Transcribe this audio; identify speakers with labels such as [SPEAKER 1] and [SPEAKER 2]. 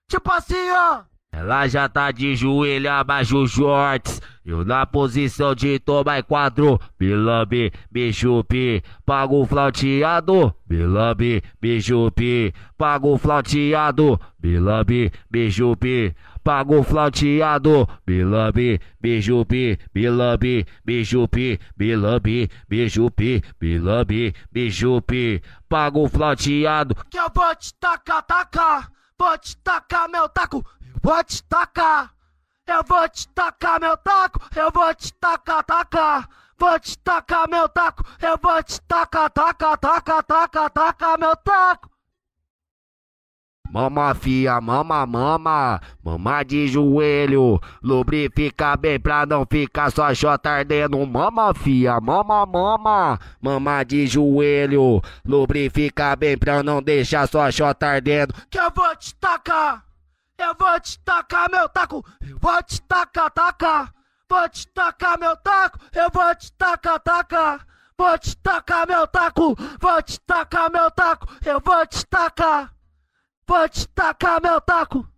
[SPEAKER 1] Tipo assim, ó.
[SPEAKER 2] Ela já tá de joelho, abaixa os shorts. Eu na posição de tomar quadro. Me lambe, me chupe, paga o flauteado. Me lambe, me chupe, paga o flauteado. Me lambe, me chupe, paga o flauteado. Me lambe, me chupe, me lambe, me chupe, me lambe, me chupe, me lambe, me chupe, paga o flauteado.
[SPEAKER 1] Que eu vou te tacar, tacar. Vou te tacar meu taco. Vou te tacar, eu vou te tacar meu taco, eu vou te tacar, tacar, vou te tacar meu taco, eu vou te tacar, tacar, tacar, tacar, tacar meu taco.
[SPEAKER 2] Mama fia, mama, mama, mama de joelho, lubrifica bem pra não ficar só xota ardendo. Mama fia, mama, mama, mama de joelho, lubrifica bem pra não deixar só xota ardendo.
[SPEAKER 1] Que eu vou te tacar. Eu vou te tacar meu taco, eu vou te tacar, tacar, vou te tacar meu taco, eu vou te tacar, tacar, vou te tacar meu taco, vou te tacar meu taco, eu vou te tacar meu taco.